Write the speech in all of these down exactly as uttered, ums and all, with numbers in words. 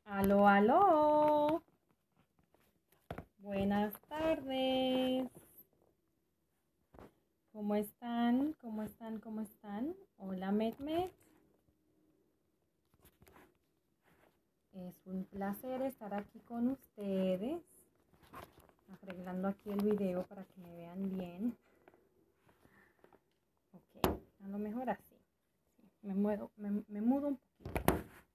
Aló, aló. Buenas tardes. ¿Cómo están? ¿Cómo están? ¿Cómo están? Hola, Mehmet. Es un placer estar aquí con ustedes. Arreglando aquí el video para que me vean bien. Ok, a lo mejor así. Me, muevo, me, me mudo un poquito.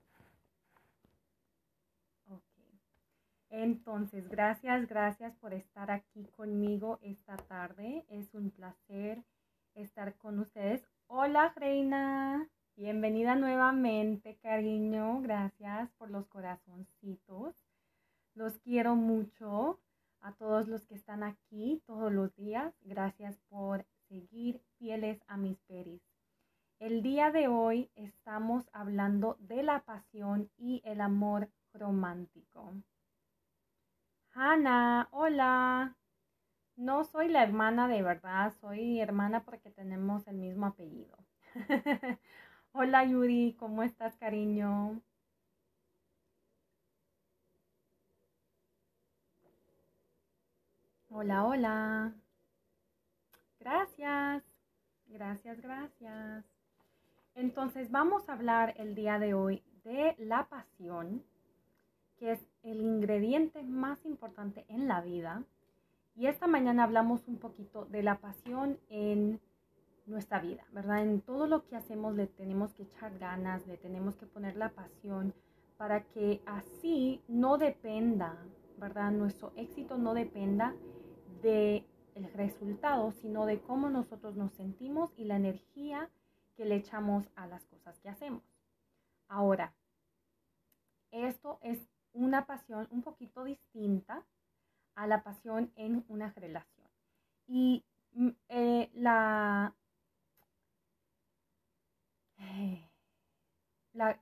Ok. Entonces, gracias, gracias por estar aquí conmigo esta tarde. Es un placer estar con ustedes. Hola, Reina. Bienvenida nuevamente, cariño. Gracias por los corazoncitos. Los quiero mucho. A todos los que están aquí todos los días, gracias por seguir fieles a mis peris. El día de hoy estamos hablando de la pasión y el amor romántico. Hannah, hola. No soy la hermana de verdad, soy hermana porque tenemos el mismo apellido. Hola Yuri, ¿cómo estás, cariño? Hola, hola. Gracias, gracias, gracias. Entonces vamos a hablar el día de hoy de la pasión, que es el ingrediente más importante en la vida. Y esta mañana hablamos un poquito de la pasión en nuestra vida, ¿verdad? En todo lo que hacemos le tenemos que echar ganas, le tenemos que poner la pasión para que así no dependa, ¿verdad? Nuestro éxito no dependa de el resultado, sino de cómo nosotros nos sentimos y la energía que le echamos a las cosas que hacemos. Ahora, esto es una pasión un poquito distinta a la pasión en una relación. Y eh, la, eh, la,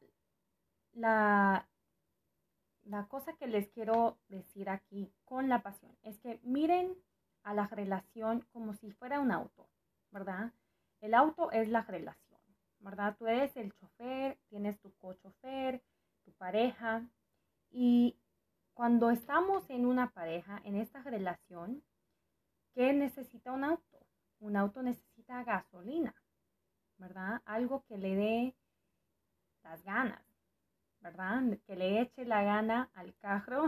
la, la cosa que les quiero decir aquí con la pasión es que miren a la relación como si fuera un auto, ¿verdad? El auto es la relación, ¿verdad? Tú eres el chofer, tienes tu cochofer, tu pareja, y cuando estamos en una pareja, en esta relación, ¿qué necesita un auto? Un auto necesita gasolina, ¿verdad? Algo que le dé las ganas, ¿verdad? Que le eche la gana al carro.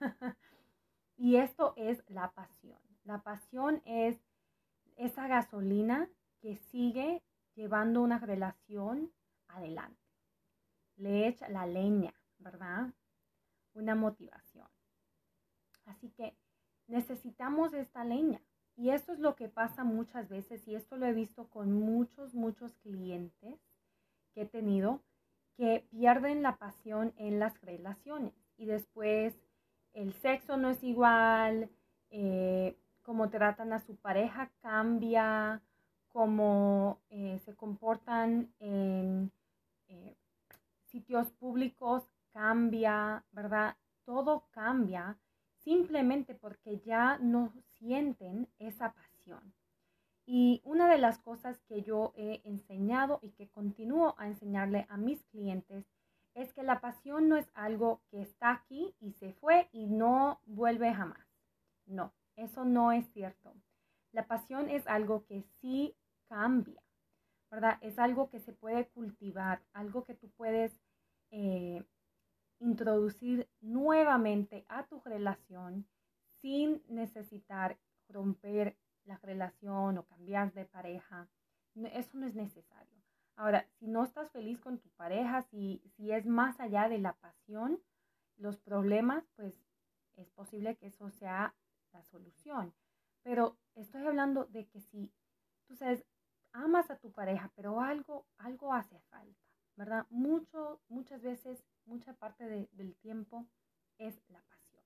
Y esto es la pasión. La pasión es esa gasolina que sigue llevando una relación adelante. Le echa la leña, ¿verdad? Una motivación. Así que necesitamos esta leña. Y esto es lo que pasa muchas veces, y esto lo he visto con muchos, muchos clientes que he tenido, que pierden la pasión en las relaciones. Y después el sexo no es igual, eh, cómo tratan a su pareja cambia, cómo eh, se comportan en eh, sitios públicos cambia, ¿verdad? Todo cambia simplemente porque ya no sienten esa pasión. Y una de las cosas que yo he enseñado y que continúo a enseñarle a mis clientes es que la pasión no es algo que está aquí y se fue y no vuelve jamás. No, eso no es cierto. La pasión es algo que sí cambia, ¿verdad? Es algo que se puede cultivar, algo que tú puedes eh, introducir nuevamente a tu relación sin necesitar romper la relación o cambiar de pareja. No, eso no es necesario. Ahora, si no estás feliz con tu pareja, si, si es más allá de la pasión, los problemas, pues es posible que eso sea la solución. Pero estoy hablando de que si tú sabes, amas a tu pareja, pero algo, algo hace falta, ¿verdad? Mucho, muchas veces, mucha parte de, del tiempo es la pasión.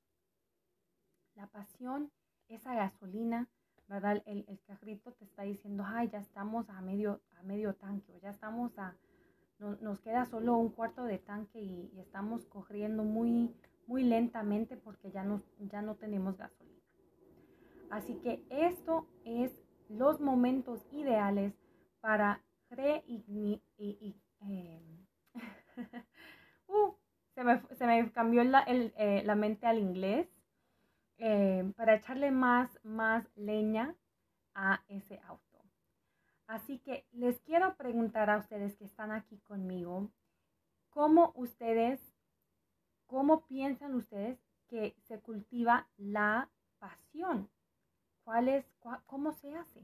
La pasión, esa gasolina, ¿verdad? El, el carrito te está diciendo, ay, ya estamos a medio, a medio tanque, o ya estamos a, no, nos queda solo un cuarto de tanque y, y estamos corriendo muy, muy lentamente porque ya no, ya no tenemos gasolina. Así que esto es los momentos ideales para reignitar. Eh, uh, se me, se me cambió la, el, eh, la mente al inglés eh, para echarle más, más leña a ese auto. Así que les quiero preguntar a ustedes que están aquí conmigo, ¿cómo ustedes, cómo piensan ustedes que se cultiva la pasión? ¿Cuál es, cua, cómo se hace?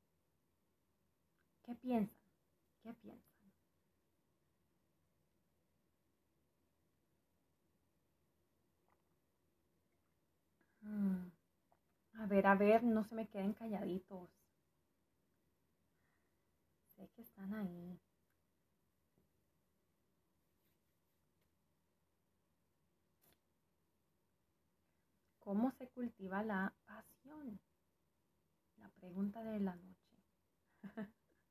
¿Qué piensan? ¿Qué piensan? Hmm. A ver, a ver, no se me queden calladitos. Sé que están ahí. ¿Cómo se cultiva la pasión? La pregunta de la noche.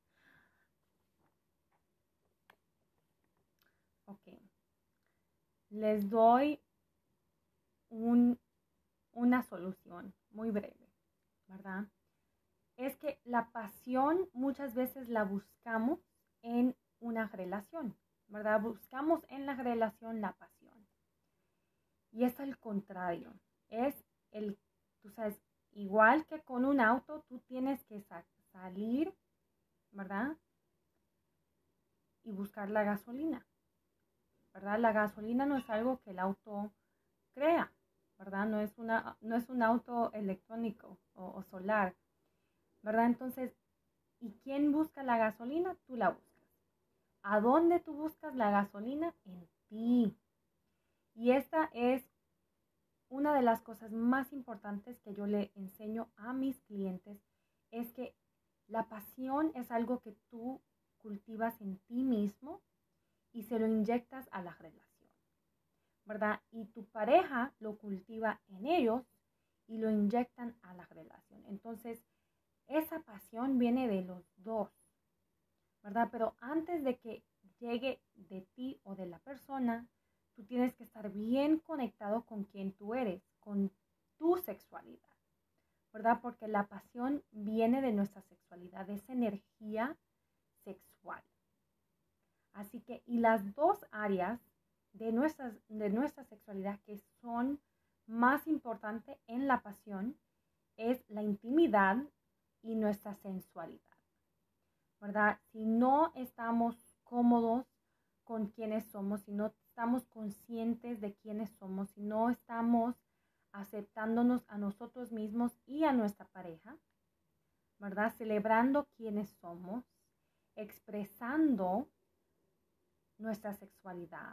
Ok. Les doy un, una solución muy breve, ¿verdad? Es que la pasión muchas veces la buscamos en una relación, ¿verdad? Buscamos en la relación la pasión. Y es al contrario. Es el, tú sabes, igual que con un auto, tú tienes que sa salir, ¿verdad? Y buscar la gasolina, ¿verdad? La gasolina no es algo que el auto crea, ¿verdad? No es, una, no es un auto electrónico o, o solar, ¿verdad? Entonces, ¿y quién busca la gasolina? Tú la buscas. ¿A dónde tú buscas la gasolina? En ti. Y esta es una de las cosas más importantes que yo le enseño a mis clientes, es que la pasión es algo que tú cultivas en ti mismo y se lo inyectas a la relación, ¿verdad? Y tu pareja lo cultiva en ellos y lo inyectan a la relación. Entonces, esa pasión viene de los dos, ¿verdad? Pero antes de que llegue de ti o de la persona, tú tienes que estar bien conectado con quien tú eres, con tu sexualidad, ¿verdad? Porque la pasión viene de nuestra sexualidad, es energía sexual. Así que, y las dos áreas de, nuestras, de nuestra sexualidad que son más importantes en la pasión es la intimidad y nuestra sensualidad, ¿verdad? Si no estamos cómodos con quienes somos, si no estamos conscientes de quiénes somos, si no estamos aceptándonos a nosotros mismos y a nuestra pareja, ¿verdad? Celebrando quiénes somos, expresando nuestra sexualidad.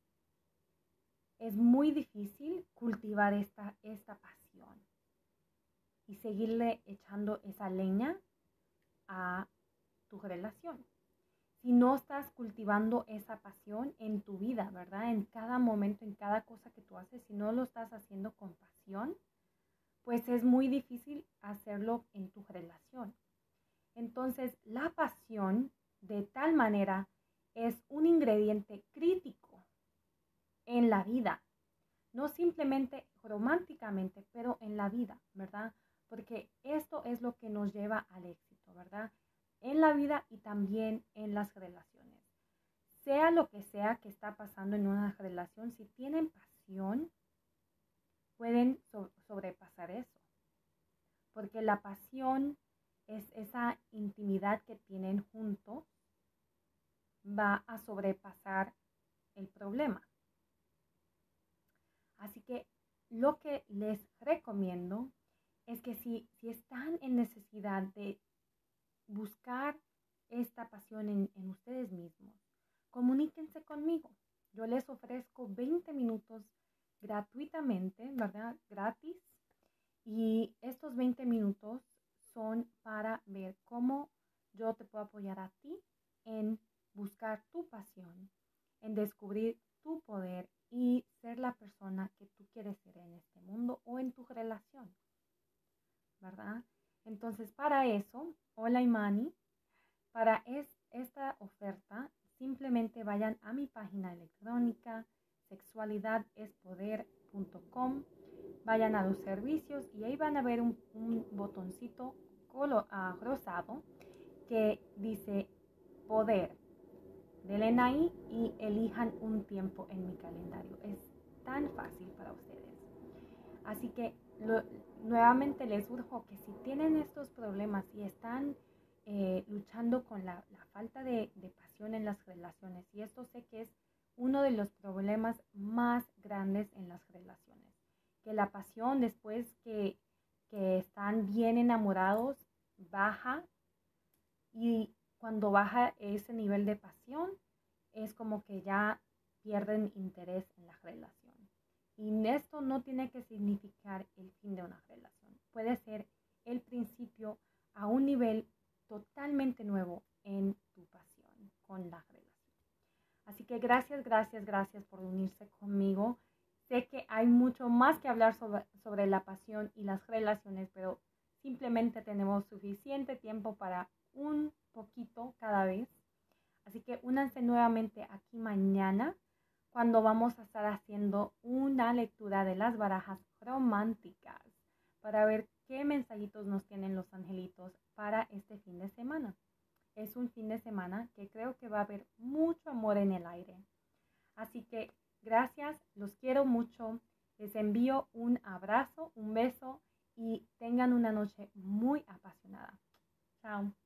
Es muy difícil cultivar esta, esta pasión y seguirle echando esa leña a tu relación. Si no estás cultivando esa pasión en tu vida, ¿verdad? En cada momento, en cada cosa que tú haces, si no lo estás haciendo con pasión, pues es muy difícil hacerlo en tu relación. Entonces, la pasión de tal manera es un ingrediente crítico en la vida, no simplemente románticamente, pero en la vida, ¿verdad? Porque esto es lo que nos lleva al éxito, ¿verdad? En la vida y también en las relaciones. Sea lo que sea que está pasando en una relación, si tienen pasión, pueden so sobrepasar eso. Porque la pasión es esa intimidad que tienen juntos, va a sobrepasar el problema. Así que lo que les recomiendo es que si, si están en necesidad de buscar esta pasión en, en ustedes mismos, comuníquense conmigo. Yo les ofrezco veinte minutos gratuitamente, ¿verdad? Gratis. Y estos veinte minutos son para ver cómo yo te puedo apoyar a ti en buscar tu pasión, en descubrir tu poder y ser la persona que tú quieres ser en este mundo o en tu relación, ¿verdad? Entonces, para eso, hola Imani, para es, esta oferta, simplemente vayan a mi página electrónica sexualidadespoder punto com, vayan a los servicios y ahí van a ver un, un botoncito colo, uh, rosado que dice poder, denle ahí y elijan un tiempo en mi calendario. Es tan fácil para ustedes. Así que lo, nuevamente les urjo que si tienen estos problemas y están eh, luchando con la, la falta de, de pasión en las relaciones, y esto sé que es uno de los problemas más grandes en las relaciones, que la pasión después que, que están bien enamorados baja, y cuando baja ese nivel de pasión es como que ya pierden interés en la relación. Y esto no tiene que significar el fin de una relación. Puede ser el principio a un nivel totalmente nuevo en tu pasión con la relación. Así que gracias, gracias, gracias por unirse conmigo. Sé que hay mucho más que hablar sobre, sobre la pasión y las relaciones, pero simplemente tenemos suficiente tiempo para un poquito cada vez. Así que únanse nuevamente aquí mañana cuando vamos a estar haciendo una lectura de las barajas románticas para ver qué mensajitos nos tienen los angelitos para este fin de semana. Es un fin de semana que creo que va a haber mucho amor en el aire. Así que gracias, los quiero mucho. Les envío un abrazo, un beso y tengan una noche muy apasionada. Chao.